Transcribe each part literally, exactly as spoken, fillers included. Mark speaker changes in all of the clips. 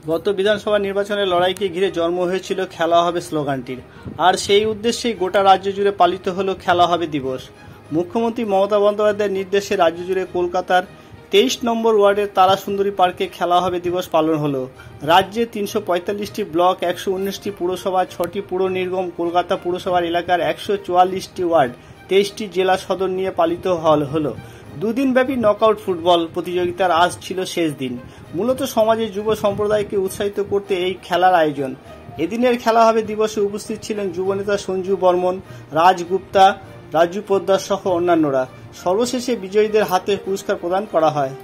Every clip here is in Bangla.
Speaker 1: গত বিধানসভা নির্বাচনের লড়াইকে ঘিরে জন্ম হয়েছিল খেলা হবে স্লোগানটির, আর সেই উদ্দেশ্যেই গোটা রাজ্য জুড়ে পালিত হলো খেলা হবে দিবস। মুখ্যমন্ত্রী মমতা বন্দ্যোপাধ্যায়ের নির্দেশে রাজ্য জুড়ে কলকাতার তেইশ নম্বর ওয়ার্ডের তারাসুন্দরী পার্কে খেলা হবে দিবস পালন হলো। রাজ্যে তিনশো পঁয়তাল্লিশটি ব্লক, একশো উনিশটি পুরসভা, ছটি পুর নিগম, কলকাতা পুরসভার এলাকার একশো চুয়াল্লিশটি ওয়ার্ড, তেইশটি জেলা সদর নিয়ে পালিত হলো। দুদিনব্যাপী নকআউট ফুটবল প্রতিযোগিতার আজ ছিল শেষ দিন। মূলত সমাজের যুব সম্প্রদায়কে উৎসাহিত করতে এই খেলার আয়োজন। এদিনের খেলা হবে দিবসে উপস্থিত ছিলেন যুবনেতা সঞ্জু বর্মন, রাজ গুপ্তা, রাজু পোদ্দার সহ অন্যান্যরা। সর্বশেষে বিজয়ীদের হাতে পুরস্কার প্রদান করা হয়।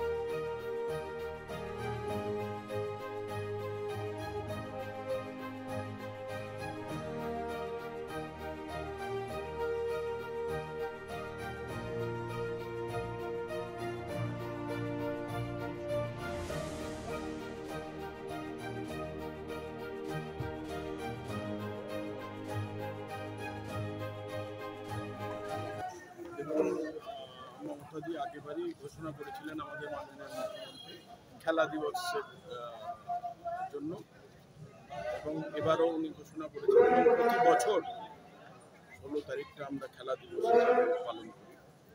Speaker 2: মমতাজি আগেবারই ঘোষণা করেছিলেন আমাদের মাননীয় মুখ্যমন্ত্রী খেলা দিবসের জন্য, এবং এবারও উনি ঘোষণা করেছিলেন প্রতি বছর ষোলো তারিখটা আমরা খেলা দিবস হিসাবে পালন করি।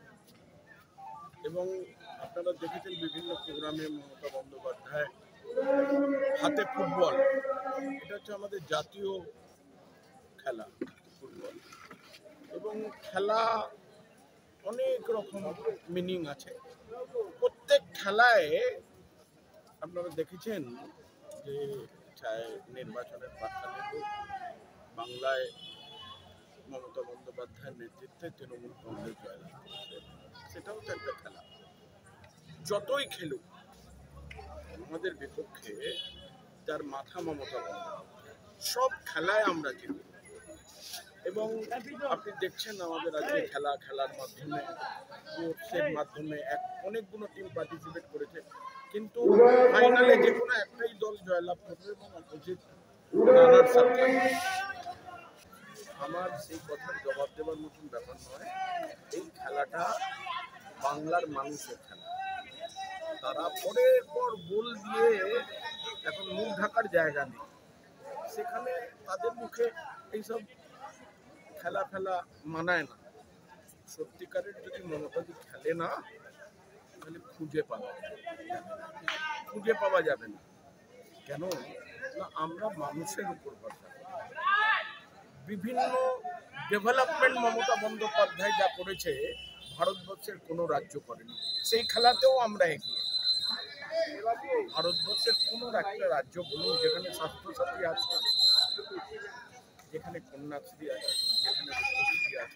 Speaker 2: এবং আপনারা দেখেছেন বিভিন্ন প্রোগ্রামে মমতা বন্দ্যোপাধ্যায় হাতে ফুটবল, এটা হচ্ছে আমাদের জাতীয় খেলা ফুটবল, এবং খেলা অনেক রকম মিনিং আছে। প্রত্যেক খেলায় আপনারা দেখেছেন যে চায় নির্বাচনের প্রাক্কালে হোক, বাংলায় মমতা বন্দ্যোপাধ্যায়ের নেতৃত্বে তৃণমূল কংগ্রেস জয়লাভ করেছে, সেটাও তো একটা খেলা। যতই খেলুক আমাদের বিপক্ষে, যার মাথা মমতা বন্দ্যোপাধ্যায়, সব খেলায় আমরা জিতি। এবং আপনি দেখছেন আমাদের আজকে খেলা খেলার মাধ্যমে, স্পোর্টসের মাধ্যমে এক অনেকগুলো টিম পার্টিসিপেট করেছে, কিন্তু ফাইনালে যে কোনো একটাই দল জয়লাভ করবে এবং অপোজিট রানার্স আপ থাকবে। আমার সেই কথার জবাব দেওয়ার মতন ব্যাপার নয়। এই খেলাটা বাংলার মানুষের খেলা। তারা পরের পর গোল দিয়ে এখন মুখ ঢাকার জায়গা নেই, সেখানে তাদের মুখে এইসব খেলা ফেলা মানায় না। সত্যিকারের যদি মমতাজি খেলে না, তাহলে খুঁজে পাওয়া খুঁজে পাওয়া যাবে না। কেন না, আমরা মানুষের উপর ভরসা করি। বিভিন্ন ডেভেলপমেন্ট মমতা বন্দ্যোপাধ্যায় যা করেছে ভারতবর্ষের কোনো রাজ্য করেনি। সেই খেলাতেও আমরা এগিয়ে। ভারতবর্ষের কোনো একটা রাজ্য বলুন যেখানে স্বাস্থ্যসাথী আছে, যেখানে কন্যাশ্রী আছে, যেখানে রূপশ্রী আছে,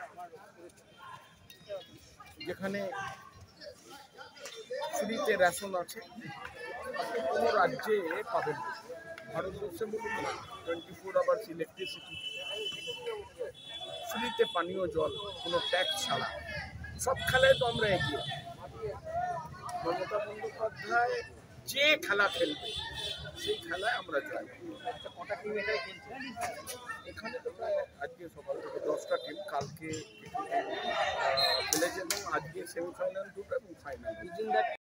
Speaker 2: যেখানে ফ্রিতে রেশন আছে, আপনি কোনো রাজ্যে পাবেন না। ভারতবর্ষে বলুন না, টোয়েন্টি ফোর আওয়ার্স ইলেকট্রিসিটি, ফ্রিতে পানীয় জল, কোনো ট্যাক্স ছাড়া, সব খেলায় তো আমরা এগিয়ে। মমতা বন্দ্যোপাধ্যায় যে খেলা খেলবে সেই খেলায় আমরা যাই। এখানে তো প্রায় আজকে সকাল থেকে দশটা টিম, কালকে খেলেছে এবং আজকে সেমিফাইনাল দুটো এবং ফাইনাল।